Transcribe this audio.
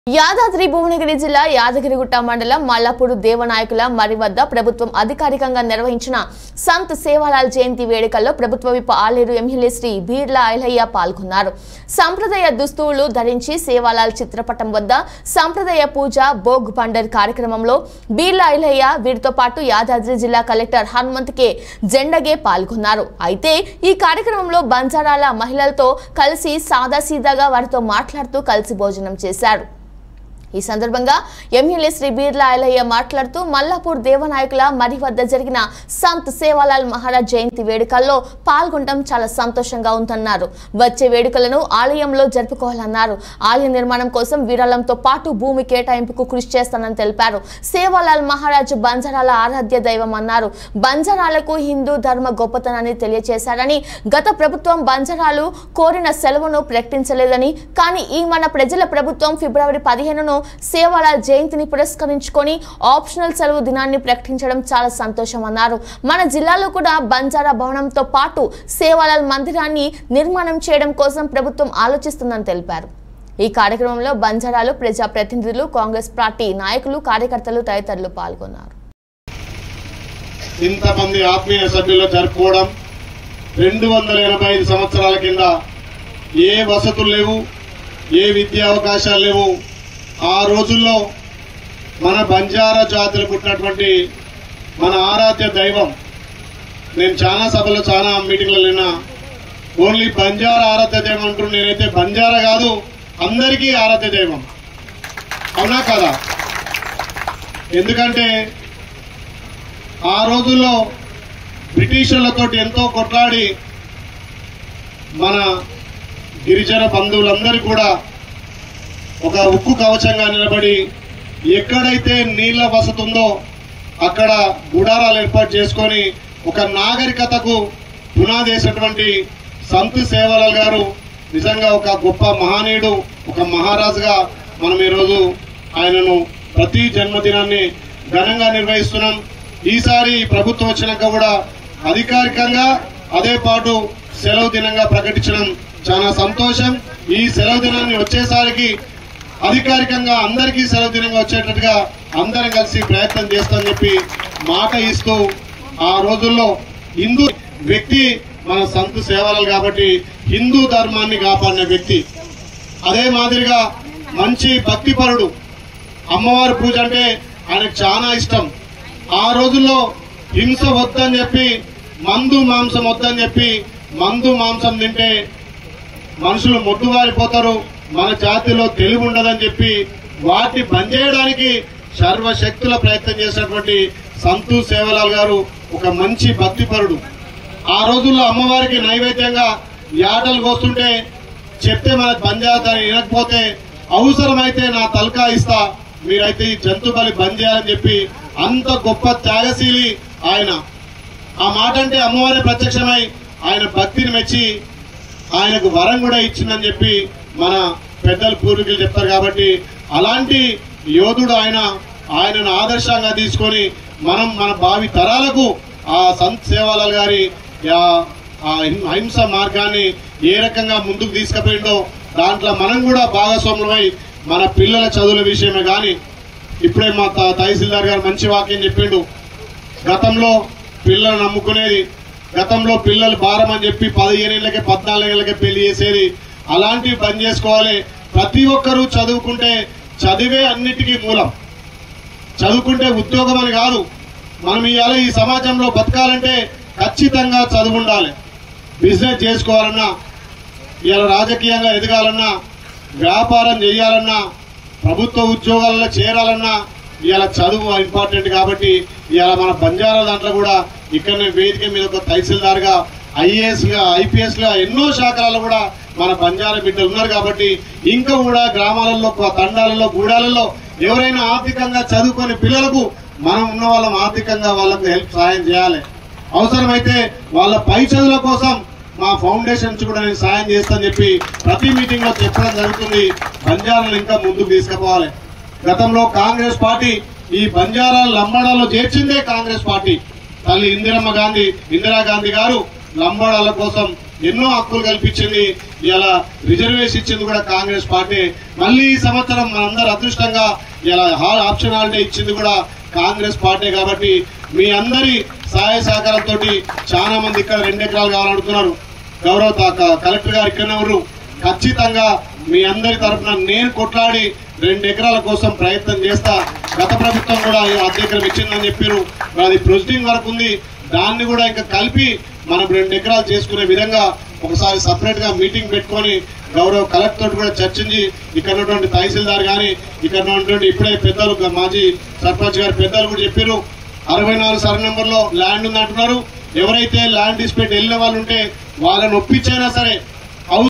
యాదాద్రి భువనగిరి జిల్లా యాదగిరిగుట్ట మండలం మల్లపూరు దేవనాయకుల మరి వద్ద ప్రభుత్వం అధికారికంగా నిర్వహించిన సంత్ సేవాలాల్ జయంతి వేడుకల్లో ప్రభుత్వ విప్ ఆలేరు ఎమ్మెల్యే శ్రీ బీర్ల ఐలయ్య పాల్గొన్నారు. సంప్రదాయ దుస్తులు ధరించి సేవాలాల్ చిత్రపటం వద్ద సంప్రదాయ పూజ భోగ్ పండర్ కార్యక్రమంలో బీర్ల ఐలయ్య వీరితో పాటు యాదాద్రి జిల్లా కలెక్టర్ హనుమంత్ కే జెండగే పాల్గొన్నారు. అయితే ఈ కార్యక్రమంలో బంజారాల మహిళలతో కలిసి సాదాసీదాగా వారితో మాట్లాడుతూ కలిసి భోజనం చేశారు. ఈ సందర్భంగా ఎమ్మెల్యే శ్రీ బీర్ల ఐలయ్య మాట్లాడుతూ మల్లాపూర్ దేవనాయకుల మరి వద్ద జరిగిన సంత్ సేవాలాల్ మహారాజ్ జయంతి వేడుకల్లో పాల్గొనడం చాలా సంతోషంగా ఉందన్నారు. వచ్చే వేడుకలను ఆలయంలో జరుపుకోవాలన్నారు. ఆలయ నిర్మాణం కోసం విరాళంతో పాటు భూమి కేటాయింపుకు కృషి చేస్తానని తెలిపారు. సేవాలాల్ మహారాజ్ బంజారాల ఆరాధ్య దైవం అన్నారు. బంజారాలకు హిందూ ధర్మ గొప్పతనాన్ని తెలియజేశారని, గత ప్రభుత్వం బంజారాలు కోరిన సెలవును ప్రకటించలేదని, కానీ ఈ మన ప్రజల ప్రభుత్వం ఫిబ్రవరి 15ను సేవాలాల్ జయంతిని పురస్కరించుకొని ఆప్షనల్ సెలవు దినాన్ని ప్రకటించడం చాలా సంతోషం అన్నారు. మన జిల్లాలో కూడా బంజారా భవనంతో పాటు సేవాలాల్ మందిరాన్ని నిర్మాణం చేయడం కోసం ప్రభుత్వం ఆలోచిస్తుందని తెలిపారు. ఈ కార్యక్రమంలో బంజారాలు ప్రజా ప్రతినిధులు, కాంగ్రెస్ పార్టీ నాయకులు, కార్యకర్తలు తదితరులు పాల్గొన్నారు. ఇంతమంది ఆత్మీయ సభ్యులు జరుపుకోవడం 285 సంవత్సరాల కింద ఏ వసతులు లేవు, ఏ విద్యా అవకాశాలు లేవు. ఆ రోజుల్లో మన బంజారా జాతులు పుట్టినటువంటి మన ఆరాధ్య దైవం, నేను చాలా సభలో చాలా మీటింగ్లలో విన్నా, ఓన్లీ బంజారా ఆరాధ్య దైవం అంటున్నారు. నేనైతే బంజారా కాదు, అందరికీ ఆరాధ్య దైవం. అవునా కదా? ఎందుకంటే ఆ రోజుల్లో బ్రిటిషర్లతో ఎంతో కొట్లాడి మన గిరిజన బంధువులందరూ కూడా ఒక ఉక్కు కవచంగా నిలబడి ఎక్కడైతే నీళ్ల వసతి ఉందో అక్కడ గుడారాలు ఏర్పాటు చేసుకొని ఒక నాగరికతకు పునాదేసినటువంటి సంత్ సేవాలాల్ గారు నిజంగా ఒక గొప్ప మహనీయుడు, ఒక మహారాజుగా మనం ఈరోజు ఆయనను ప్రతి జన్మదినాన్ని ఘనంగా నిర్వహిస్తున్నాం. ఈసారి ప్రభుత్వం వచ్చినాక కూడా అధికారికంగా అదే పాటు సెలవు దినంగా ప్రకటించడం చాలా సంతోషం. ఈ సెలవు దినాన్ని వచ్చేసరికి అధికారికంగా అందరికీ సెలవు దినంగా వచ్చేటట్టుగా అందరం కలిసి ప్రయత్నం చేస్తామని చెప్పి మాట ఇస్తూ, ఆ రోజుల్లో హిందూ వ్యక్తి మన సంత్ సేవాలాల్ కాబట్టి హిందూ ధర్మాన్ని కాపాడిన వ్యక్తి. అదే మాదిరిగా మంచి భక్తిపరుడు. అమ్మవారి పూజ అంటే ఆయనకు చాలా ఇష్టం. ఆ రోజుల్లో హింస వద్దని చెప్పి, మందు మాంసం వద్దని చెప్పి, మందు మాంసం తింటే మనుషులు మొద్దువారిపోతారు, మన జాతిలో తెలివి ఉండదని చెప్పి వాటిని బంద్ చేయడానికి సర్వశక్తుల ప్రయత్నం చేసినటువంటి సంత్ సేవాలాల్ గారు ఒక మంచి భక్తిపరుడు. ఆ రోజుల్లో అమ్మవారికి నైవేద్యంగా యాటలు కోస్తుంటే చెప్తే మనకు బంద్ చేయాలని వినకపోతే, అవసరమైతే నా తలకా ఇస్తా, మీరైతే ఈ జంతు బలి బంద్ చేయాలని చెప్పి అంత గొప్ప త్యాగశీలి ఆయన. ఆ మాట అంటే అమ్మవారి ప్రత్యక్షమై ఆయన భక్తిని మెచ్చి ఆయనకు వరం కూడా ఇచ్చిందని చెప్పి మన పెద్దలు పూర్వీకులు చెప్తారు. కాబట్టి అలాంటి యోధుడు ఆయనను ఆదర్శంగా తీసుకొని మనం మన భావి తరాలకు ఆ సంత్ సేవాలాల్ గారి అహింస మార్గాన్ని ఏ రకంగా ముందుకు తీసుకుపోయిందో దాంట్లో మనం కూడా భాగస్వాములమై మన పిల్లల చదువుల విషయమే కానీ, ఇప్పుడే మా తహసీల్దార్ గారు మంచి వాక్యం చెప్పిండు. గతంలో పిల్లలు నమ్ముకునేది, గతంలో పిల్లలు భారం అని చెప్పి 15 ఏళ్ళకే 14 ఏళ్ళకే పెళ్లి చేసేది. అలాంటివి బంద్ చేసుకోవాలి. ప్రతి ఒక్కరూ చదువుకుంటే, చదివే అన్నిటికీ మూలం. చదువుకుంటే ఉద్యోగం అని కాదు. మనం ఇవాళ ఈ సమాజంలో బతకాలంటే ఖచ్చితంగా చదువు ఉండాలి. బిజినెస్ చేసుకోవాలన్నా, ఇవాళ రాజకీయంగా ఎదగాలన్నా, వ్యాపారం చేయాలన్నా, ప్రభుత్వ ఉద్యోగాలలో చేరాలన్నా ఇవాళ చదువు ఇంపార్టెంట్. కాబట్టి ఇవాళ మన బంజారా దాంట్లో కూడా ఇక్కడనే వేదిక మీద ఒక తహసీల్దార్ గా, ఐఏఎస్ గా, ఐపీఎస్ గా ఎన్నో శాఖలలో కూడా మన బంజారా బిడ్డలు ఉన్నారు. కాబట్టి ఇంకా కూడా గ్రామాలలో, తండాలలో, గూడాలలో ఎవరైనా ఆర్థికంగా చదువుకునే పిల్లలకు మనం ఉన్న వాళ్ళం ఆర్థికంగా వాళ్ళకు హెల్ప్ సాయం చేయాలి. అవసరమైతే వాళ్ళ పై చదువుల కోసం మా ఫౌండేషన్స్ కూడా నేను సాయం చేస్తానని చెప్పి ప్రతి మీటింగ్ లో చెప్పడం జరుగుతుంది. బంజారాలను ఇంకా ముందుకు తీసుకుపోవాలి. గతంలో కాంగ్రెస్ పార్టీ ఈ బంజారా లంబాడాలో చేర్చిందే కాంగ్రెస్ పార్టీ. తల్లి ఇందిరాగాంధీ గారు లంబాడాల కోసం ఎన్నో హక్కులు కల్పించింది. ఇలా రిజర్వేషన్ ఇచ్చింది కూడా కాంగ్రెస్ పార్టీ. మళ్ళీ ఈ సంవత్సరం మనందరూ అదృష్టంగా ఇలా ఆప్షన్ హాలిడే ఇచ్చింది కూడా కాంగ్రెస్ పార్టీ. కాబట్టి మీ అందరి సహాయ సహకారంతో చాలా మంది ఇక్కడ 2 ఎకరాలు కావాలనుకున్నారు. గౌరవ కలెక్టర్ గారు ఇక్కడ ఉన్నారు. ఖచ్చితంగా మీ అందరి తరఫున నేను కొట్లాడి 2 ఎకరాల కోసం ప్రయత్నం చేస్తా. గత ప్రభుత్వం కూడా 1 ఎకరం ఇచ్చిందని చెప్పారు. అది ప్రొసీడింగ్ వరకు ఉంది. దాన్ని కూడా ఇంకా కలిపి మనం 2 ఎకరాలు చేసుకునే విధంగా ఒకసారి సపరేట్ గా మీటింగ్ పెట్టుకొని గౌరవ కలెక్టర్ తోటి కూడా చర్చించి ఇక్కడ ఉన్నటువంటి తహసీల్దార్ గాని ఇక్కడ ఉన్నటువంటి ఇప్పుడే పెద్దలు మాజీ సర్పంచ్ గారి పెద్దలు కూడా చెప్పారు 64 సర్వే నెంబర్ లో ల్యాండ్ ఉంది అంటున్నారు. ఎవరైతే ల్యాండ్ డిస్ప్యూట్ వెళ్ళిన వాళ్ళు ఉంటే వాళ్ళని ఒప్పించైనా సరే